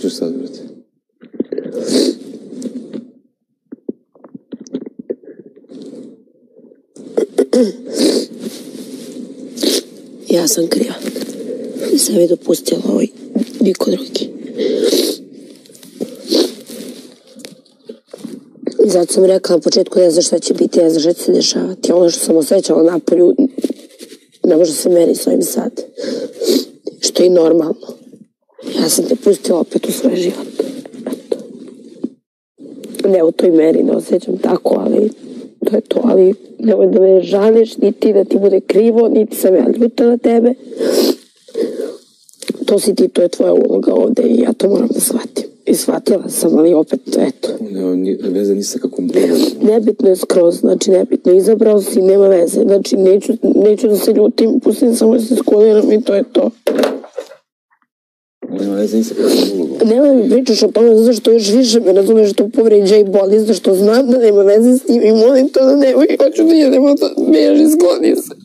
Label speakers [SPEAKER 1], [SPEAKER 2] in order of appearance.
[SPEAKER 1] ćeš sad, brate?
[SPEAKER 2] Ja sam kriva. Nisam je dopustila niko drugi. I zato sam rekla na početku ne znam šta će biti, ne znam šta će se dešavati. Ono što sam osjećala napolju ne može se meri s ovim sad. Što je i normalno. Ja sam te pustila opet u svoj život. Ne u toj meri, ne osjećam tako, ali to je to. Ali nemoj da me žališ, niti da ti bude krivo, niti sam ja ljuta na tebe. To si ti, to je tvoja uloga ovde i ja to moram da shvatim. I shvatila sam, ali opet, eto.
[SPEAKER 1] Nema veze ni sa kakvom bolom.
[SPEAKER 2] Nebitno je skroz, znači nebitno. Izabrao si, nema veze. Znači neću da se ljutim, pustim samo da se skoliram i to je to.
[SPEAKER 1] Nema veze ni sa kakvom bolom.
[SPEAKER 2] Nema mi pričaš o tome zato što još više me razumeš što povređa i boli, zato što znam da nema veze s tim i molim to da nemoj, hoću da idemo da beži, skloni se.